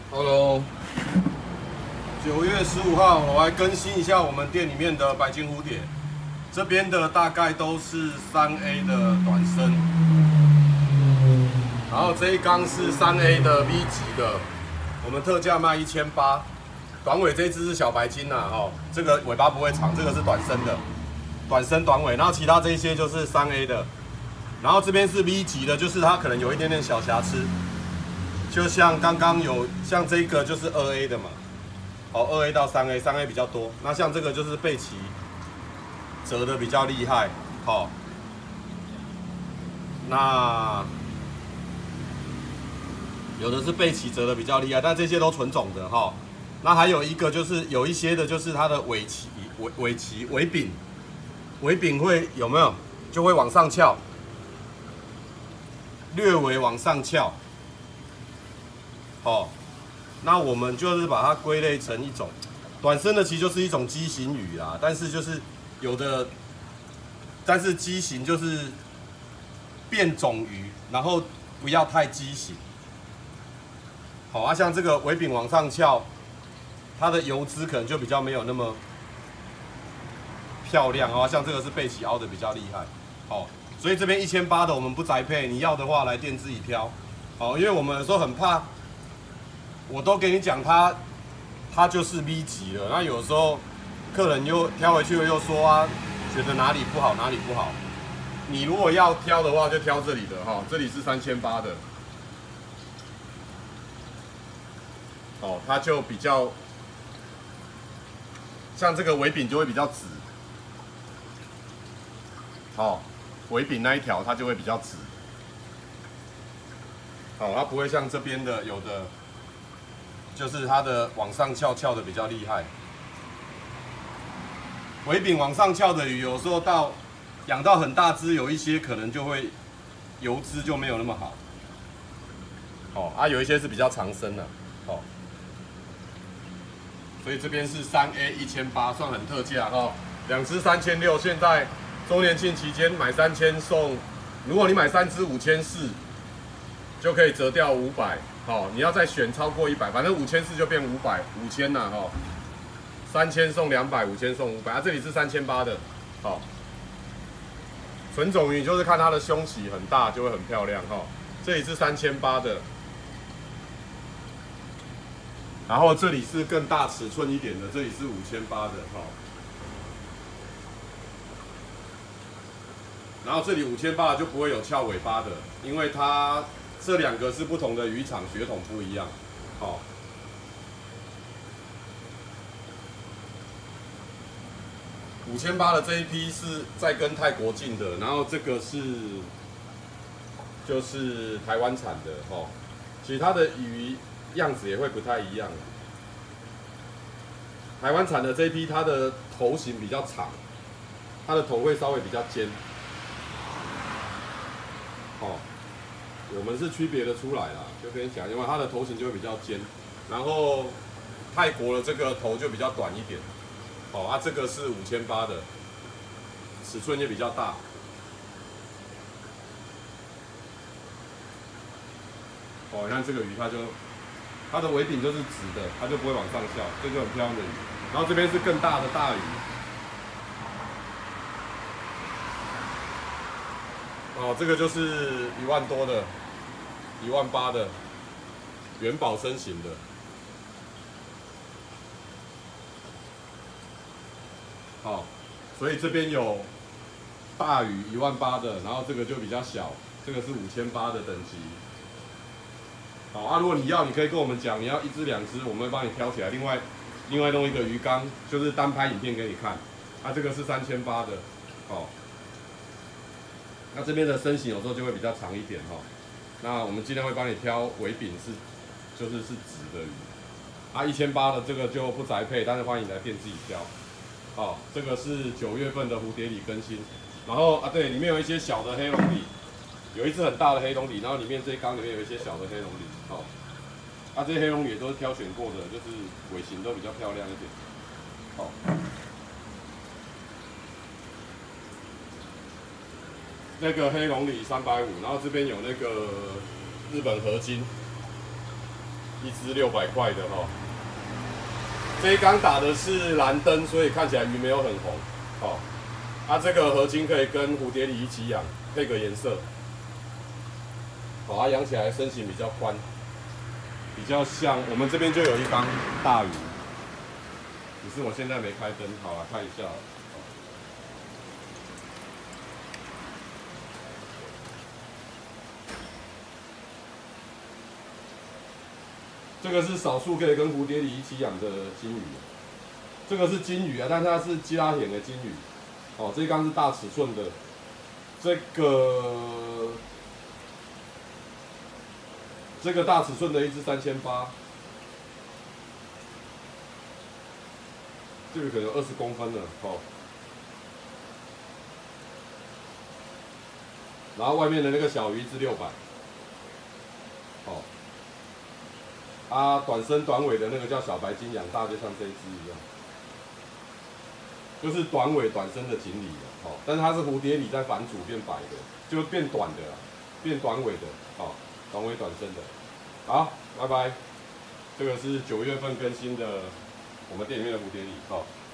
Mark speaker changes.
Speaker 1: Hello，9月15号，我来更新一下我们店里面的白金蝴蝶。这边的大概都是3A 的短身，然后这一缸是3A 的 V 级的，我们特价卖1800。短尾这一只是小白金呐，这个尾巴不会长，这个是短身的，短身短尾，然后其他这一些就是3A 的，然后这边是 V 级的，就是它可能有一点点小瑕疵。 就像刚刚有像这个就是2A 的嘛，2A 到3A比较多。那像这个就是背鳍折的比较厉害，那有的是背鳍折的比较厉害，但这些都纯种的那还有一个就是有一些的就是它的尾柄会有没有就会往上翘，略微往上翘。 那我们就是把它归类成一种短身的，其实就是一种畸形鱼啦。但是就是有的，但是畸形就是变种鱼，然后不要太畸形。像这个尾柄往上翘，它的游姿可能就比较没有那么漂亮像这个是背鳍凹的比较厉害。所以这边1800的我们不宅配，你要的话来店自己挑。因为我们有时候很怕。 我都给你讲它就是 V 级了，那有时候客人又挑回去了又说觉得哪里不好哪里不好。你如果要挑的话，就挑这里的这里是3800的，它就比较像这个尾柄就会比较直，尾柄那一条它就会比较直，它不会像这边的有的。 就是它的往上翘的比较厉害，尾柄往上翘的鱼，有时候养到很大只，有一些可能就会游姿就没有那么好，有一些是比较长身的，所以这边是3A 1800，算很特价2只3600，现在周年庆期间买3000送，如果你买3只5400，就可以折掉500。 你要再选超过100，反正5400就变5000啦，3000送200，5000送500，这里是3800的，纯种鱼就是看它的胸鳍很大就会很漂亮这里是3800的，然后这里是更大尺寸一点的，这里是5800的然后这里5800就不会有翘尾巴的，因为它。 这2个是不同的渔场，血统不一样。5800的这一批是在跟泰国进的，然后这个就是台湾产的其实它的鱼样子也会不太一样。台湾产的这一批，它的头型比较长，它的头会稍微比较尖。我们是区别的出来啦，就跟你讲，因为它的头型就会比较尖，然后泰国的这个头就比较短一点，这个是5800的，尺寸也比较大，你看这个鱼它的尾柄就是直的，它就不会往上翘，这就很漂亮的鱼。然后这边是更大的大鱼。 这个就是1万多的，18000的，元宝身形的。所以这边有大鱼18000的，然后这个就比较小，这个是5800的等级。如果你要，你可以跟我们讲，你要1只2只，我们会帮你挑起来。另外弄一个鱼缸，就是单拍影片给你看。这个是3800的，那这边的身形有时候就会比较长一点那我们尽量会帮你挑尾柄就是直的鱼。1800的这个就不宅配，但是欢迎来店自己挑。这个是9月份的蝴蝶鲤更新。然后对，里面有一些小的黑龙鲤，有一只很大的黑龙鲤，然后里面这一缸里面有一些小的黑龙鲤。这些黑龙鲤也都是挑选过的，就是尾型都比较漂亮一点。那个黑龙鲤350，然后这边有那个日本合金， 一只600块的哈。这一缸打的是蓝灯，所以看起来鱼没有很红。好，这个合金可以跟蝴蝶鲤一起养，配个颜色。好，它养起来身形比较宽，比较像我们这边就有一缸大鱼，只是我现在没开灯，好来看一下。这个是少数可以跟蝴蝶鲤一起养的金鱼，这个是金鱼啊，但它是基拉眼的金鱼。哦，这一缸是大尺寸的，这个大尺寸的一只3800，这个可能有20公分了哦。然后外面的那个小鱼一只600，哦。短身短尾的那个叫小白金，养大就像这一只一样，就是短尾短身的锦鲤哦，但是它是蝴蝶鲤在反祖变白的，就变短的啦，变短尾的，哦，短尾短身的。好，拜拜。这个是9月份更新的我们店里面的蝴蝶鲤，哦。